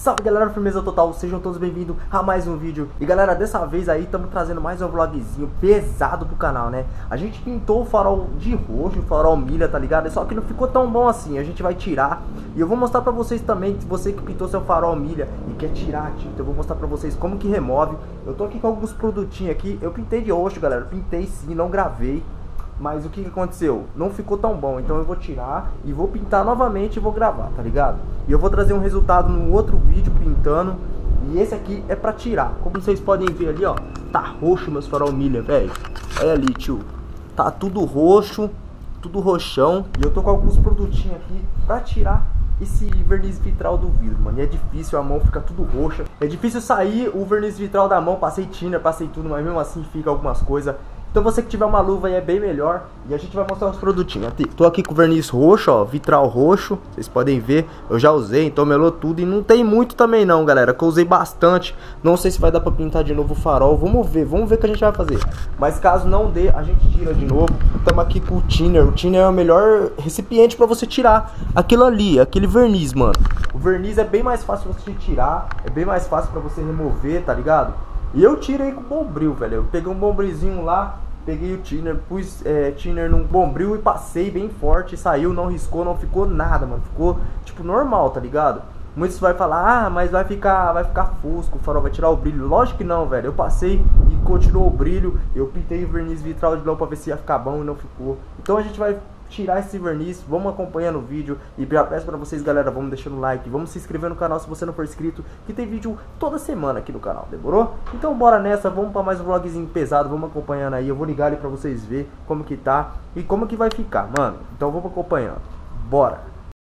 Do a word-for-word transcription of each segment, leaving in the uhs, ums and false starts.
Salve galera, firmeza total, sejam todos bem-vindos a mais um vídeo. E galera, dessa vez aí estamos trazendo mais um vlogzinho pesado pro canal, né? A gente pintou o farol de roxo, o farol milha, tá ligado? Só que não ficou tão bom assim, a gente vai tirar. E eu vou mostrar pra vocês também, você que pintou seu farol milha e quer tirar a tinta, eu vou mostrar pra vocês como que remove. Eu tô aqui com alguns produtinhos aqui, eu pintei de roxo galera, pintei sim, não gravei. Mas o que, que aconteceu? Não ficou tão bom, então eu vou tirar e vou pintar novamente e vou gravar, tá ligado? E eu vou trazer um resultado no outro vídeo pintando. E esse aqui é pra tirar. Como vocês podem ver ali, ó, tá roxo meus farol milha, velho. Olha ali, tio. Tá tudo roxo, tudo roxão. E eu tô com alguns produtinhos aqui pra tirar esse verniz vitral do vidro, mano. E é difícil, a mão fica tudo roxa. É difícil sair o verniz vitral da mão. Passei thinner, passei tudo, mas mesmo assim fica algumas coisas. Então você que tiver uma luva aí é bem melhor. E a gente vai mostrar os produtinhos. Tô aqui com o verniz roxo, ó, vitral roxo. Vocês podem ver, eu já usei, então melou tudo. E não tem muito também não, galera, que eu usei bastante. Não sei se vai dar pra pintar de novo o farol. Vamos ver, vamos ver o que a gente vai fazer. Mas caso não dê, a gente tira de novo. Estamos aqui com o thinner. O thinner é o melhor recipiente pra você tirar aquilo ali, aquele verniz, mano. O verniz é bem mais fácil você tirar. É bem mais fácil pra você remover, tá ligado? E eu tirei com bombril, velho. Eu peguei um bombrizinho lá, peguei o thinner, pus é, thinner num bombril e passei bem forte. Saiu, não riscou, não ficou nada, mano. Ficou, tipo, normal, tá ligado? Muitos vai falar, ah, mas vai ficar, vai ficar fosco, o farol vai tirar o brilho. Lógico que não, velho. Eu passei e continuou o brilho. Eu pintei o verniz vitral de novo pra ver se ia ficar bom e não ficou. Então a gente vai tirar esse verniz, vamos acompanhando o vídeo. E já peço pra vocês, galera, vamos deixando o like, vamos se inscrever no canal se você não for inscrito, que tem vídeo toda semana aqui no canal, demorou? Então bora nessa, vamos pra mais um vlogzinho pesado, vamos acompanhando aí. Eu vou ligar ali pra vocês verem como que tá e como que vai ficar, mano. Então vamos acompanhando, bora!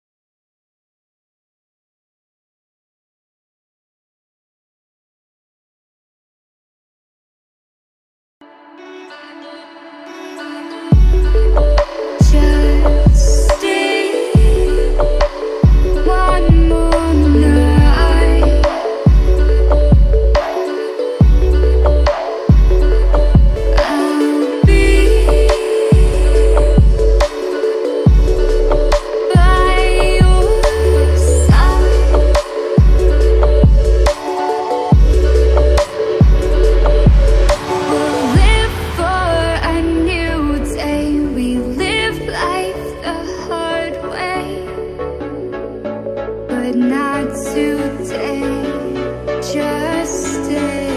Not today, just stay.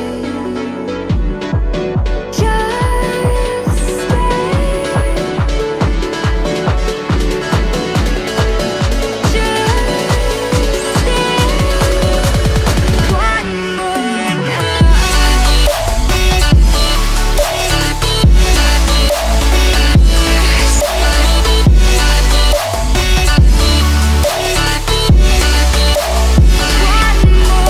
Just stay. Just stay. One more night. One more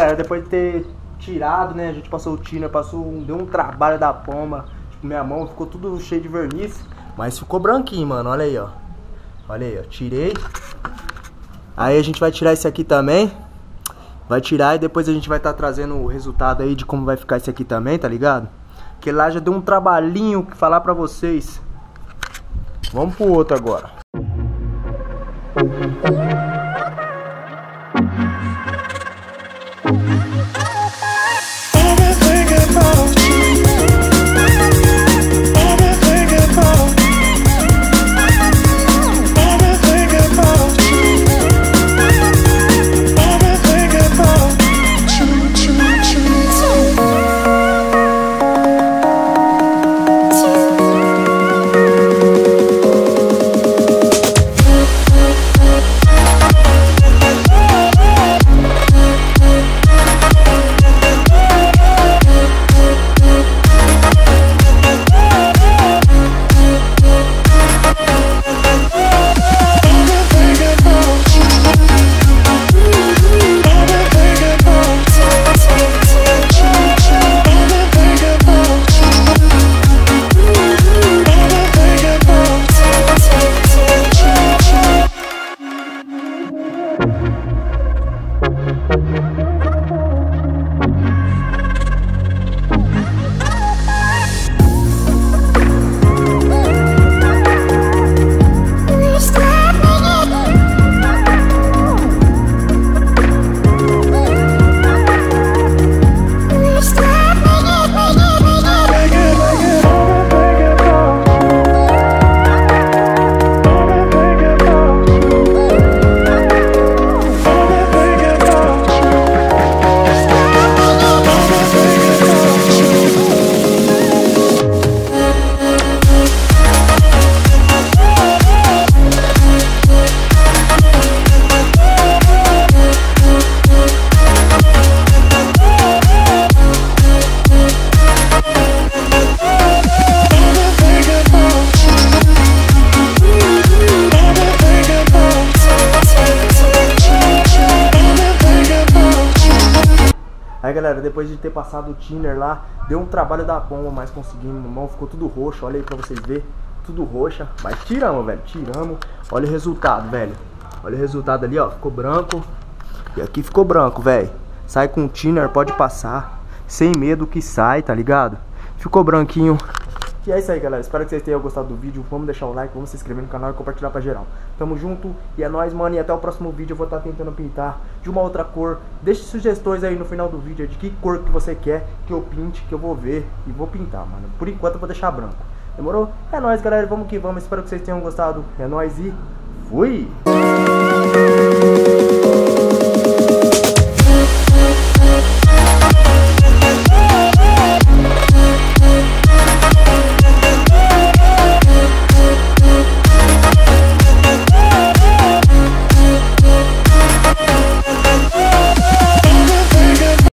galera, depois de ter tirado, né, a gente passou o thinner, passou, um, deu um trabalho da pomba. Tipo, minha mão ficou tudo cheio de verniz. Mas ficou branquinho, mano, olha aí, ó. Olha aí, ó, tirei. Aí a gente vai tirar esse aqui também. Vai tirar e depois a gente vai estar tá trazendo o resultado aí de como vai ficar esse aqui também, tá ligado? Porque lá já deu um trabalhinho que falar pra vocês. Vamos pro outro agora. Aí galera, depois de ter passado o thinner lá, deu um trabalho da pomba, mas conseguimos, a mão ficou tudo roxo, olha aí pra vocês verem, tudo roxa, mas tiramos, velho, tiramos, olha o resultado, velho, olha o resultado ali, ó, ficou branco, e aqui ficou branco, velho, sai com o thinner, pode passar, sem medo que sai, tá ligado, ficou branquinho. E é isso aí, galera, espero que vocês tenham gostado do vídeo, vamos deixar o like, vamos se inscrever no canal e compartilhar pra geral. Tamo junto e é nóis, mano, e até o próximo vídeo eu vou estar tentando pintar de uma outra cor. Deixe sugestões aí no final do vídeo de que cor que você quer que eu pinte, que eu vou ver e vou pintar, mano. Por enquanto eu vou deixar branco, demorou? É nóis, galera, vamos que vamos, espero que vocês tenham gostado, é nóis e fui!